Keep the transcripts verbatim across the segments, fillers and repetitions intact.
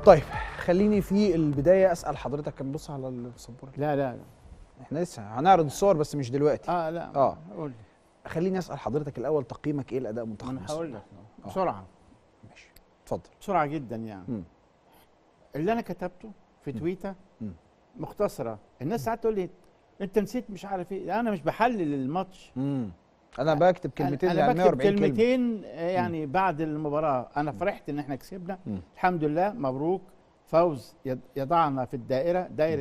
طيب خليني في البدايه اسال حضرتك، كان بص على السبوره. لا لا لا احنا لسه هنعرض الصور بس مش دلوقتي. اه لا اه قول لي. خليني اسال حضرتك الاول، تقييمك ايه لاداء منتخب انا مصر؟ هقول لك آه. بسرعه. ماشي اتفضل. بسرعه جدا يعني. مم. اللي انا كتبته في مم. تويته مم. مختصره. الناس ساعات تقول لي انت نسيت مش عارف ايه. انا مش بحلل الماتش. امم انا بكتب كلمتين انا يعني بكتب مية وأربعين كلمة. كلمتين يعني مم. بعد المباراه انا فرحت ان احنا كسبنا. مم. الحمد لله مبروك. فوز يضعنا في الدائره دائره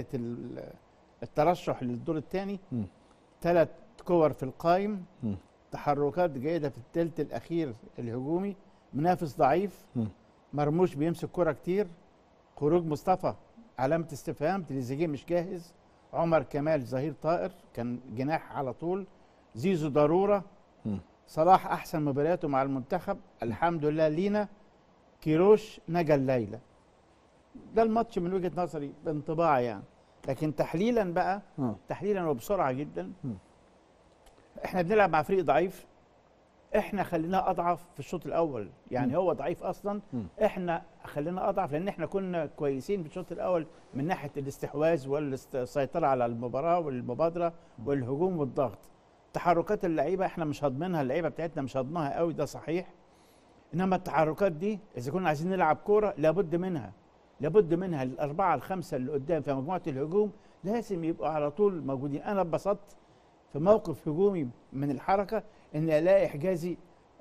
الترشح للدور الثاني. ثلاث كور في القائم. مم. تحركات جيده في الثلث الاخير الهجومي. منافس ضعيف. مم. مرموش بيمسك كرة كتير. خروج مصطفى علامه استفهام. تريزيجيه مش جاهز. عمر كمال ظهير طائر كان جناح على طول. زيزو ضروره. م. صلاح احسن مبارياته مع المنتخب الحمد لله لينا. كيروش نجا الليله. ده الماتش من وجهه نظري بانطباع يعني. لكن تحليلا بقى م. تحليلا وبسرعه جدا. م. احنا بنلعب مع فريق ضعيف. احنا خليناه اضعف في الشوط الاول يعني. م. هو ضعيف اصلا. م. احنا خليناه اضعف لان احنا كنا كويسين في الشوط الاول من ناحيه الاستحواذ والسيطره على المباراه والمبادره م. والهجوم والضغط. تحركات اللعيبه احنا مش هضمنها. اللعيبه بتاعتنا مش هضمنها قوي، ده صحيح. انما التحركات دي اذا كنا عايزين نلعب كوره لابد منها. لابد منها. الاربعه الخمسه اللي قدام في مجموعه الهجوم لازم يبقوا على طول موجودين. انا اتبسطت في موقف هجومي من الحركه ان الاقي حجازي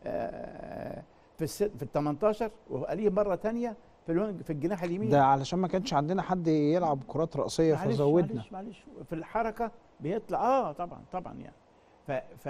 في الست في ال تمنتاشر وقاليه مره ثانيه في في الجناح اليمين. ده علشان ما كانش عندنا حد يلعب كرات رأسيه فزودنا. معلش معلش في الحركه بيطلع اه طبعا طبعا يعني. ف ف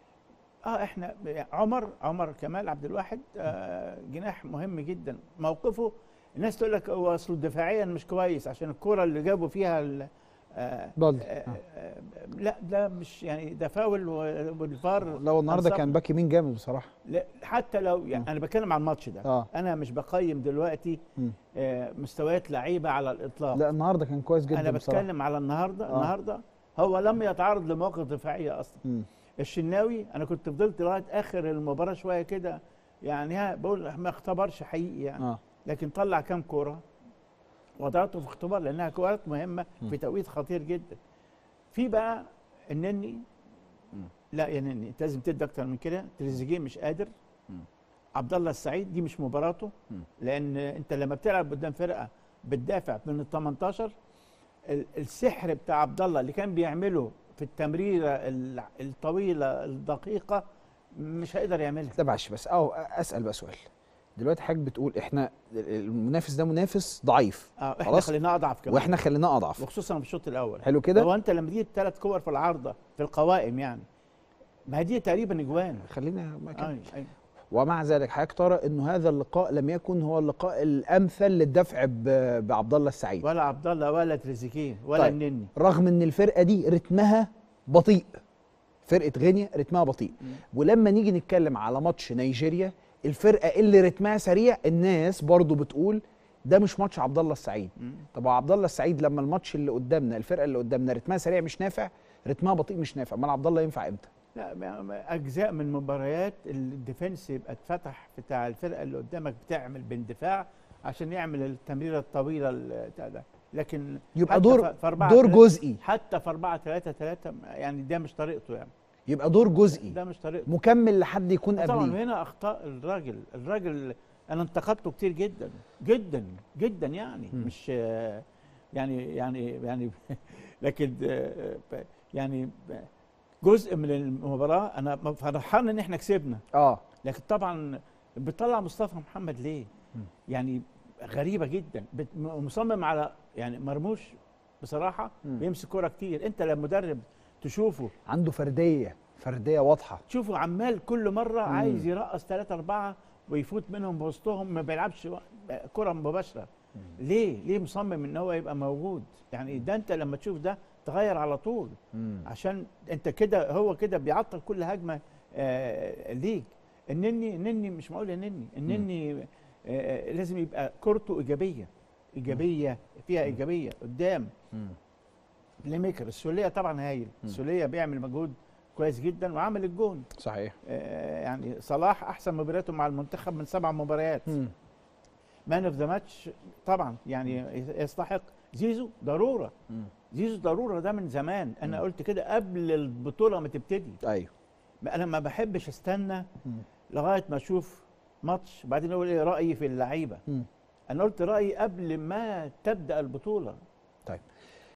اه احنا عمر عمر كمال عبد الواحد آه جناح مهم جدا. موقفه الناس تقول لك هو اصله دفاعيا مش كويس عشان الكره اللي جابوا فيها آه آه آه لا ده مش يعني ده فاول والفار. لو النهارده كان باك يمين جامد بصراحه. لا حتى لو يعني م. انا بتكلم عن الماتش ده. آه. انا مش بقيم دلوقتي آه مستويات لعيبه على الاطلاق. لا النهارده كان كويس جدا انا بصراحه. بتكلم على النهارده. آه. النهارده هو لم يتعرض لمواقف دفاعيه اصلا. م. الشناوي انا كنت فضلت لغايه اخر المباراه شويه كده يعني ها بقول ما اختبرش حقيقي يعني. آه. لكن طلع كام كوره وضعته في اختبار لانها كورات مهمه م. في توقيت خطير جدا. في بقى النني لا يا نني انت لازم تدي اكتر من كده. تريزيجيه مش قادر. عبد الله السعيد دي مش مباراته. م. لان انت لما بتلعب قدام فرقه بتدافع من ال تمنتاشر السحر بتاع عبد الله اللي كان بيعمله في التمريره الطويله الدقيقه مش هيقدر يعملها. تبعش بس او اسال بقى سؤال. دلوقتي حضرتك بتقول احنا المنافس ده منافس ضعيف. اه احنا خليناه اضعف كمان. واحنا خليناه اضعف وخصوصا في الشوط الاول. حلو كده. هو انت لما تجيب ثلاث كور في العارضه في القوائم يعني ما هي دي تقريبا اجوان. خلينا مكان. أيوة أيوة. ومع ذلك حضرتك ترى انه هذا اللقاء لم يكن هو اللقاء الامثل للدفع بعبد الله السعيد. ولا عبد الله ولا تريزيجيه ولا طيب. النني. رغم ان الفرقه دي رتمها بطيء. فرقه غينيا رتمها بطيء. م. ولما نيجي نتكلم على ماتش نيجيريا الفرقه اللي رتمها سريع الناس برضو بتقول ده مش ماتش عبد الله السعيد. م. طب عبد الله السعيد لما الماتش اللي قدامنا الفرقه اللي قدامنا رتمها سريع مش نافع، رتمها بطيء مش نافع، امال عبد الله ينفع امتى؟ لا اجزاء من مباريات الديفنس يبقى اتفتح بتاع الفرقه اللي قدامك بتعمل باندفاع عشان يعمل التمريره الطويله بتاع ده. لكن يبقى دور دور جزئي. حتى في أربعة ثلاثة ثلاثة يعني ده مش طريقته يعني. يبقى دور جزئي. ده مش طريقته. مكمل لحد يكون قبليه. طبعا هنا اخطاء الراجل، الراجل انا انتقدته كتير جدا جدا جدا يعني م. مش يعني يعني يعني لكن يعني جزء من المباراه انا فرحان ان احنا كسبنا. اه لكن طبعا بتطلع مصطفى محمد ليه؟ م. يعني غريبه جدا. مصمم على يعني مرموش بصراحه م. بيمسك كوره كتير. انت لما مدرب تشوفه عنده فرديه فرديه واضحه. تشوفه عمال كل مره م. عايز يرقص ثلاثة أربعة ويفوت منهم بوسطهم ما بيلعبش كره مباشره. م. ليه؟ ليه مصمم ان هو يبقى موجود؟ يعني ده انت لما تشوف ده تغير على طول. مم. عشان انت كده هو كده بيعطل كل هجمه آه ليك. النني النني مش معقول النني النني آه لازم يبقى كورته ايجابيه ايجابيه فيها ايجابيه قدام. بلاي ميكر. السوليه طبعا هايل. السوليه بيعمل مجهود كويس جدا وعمل الجون. صحيح. آه يعني صلاح احسن مبارياته مع المنتخب من سبع مباريات. مم. مان اوف ذا ماتش طبعا يعني يستحق. زيزو ضروره، مم. زيزو ضروره، ده من زمان انا قلت كده قبل البطوله ما تبتدي. ايوه انا ما بحبش استنى مم. لغايه ما اشوف ماتش بعدين اقول ايه رايي في اللعيبه. مم. انا قلت رايي قبل ما تبدا البطوله. طيب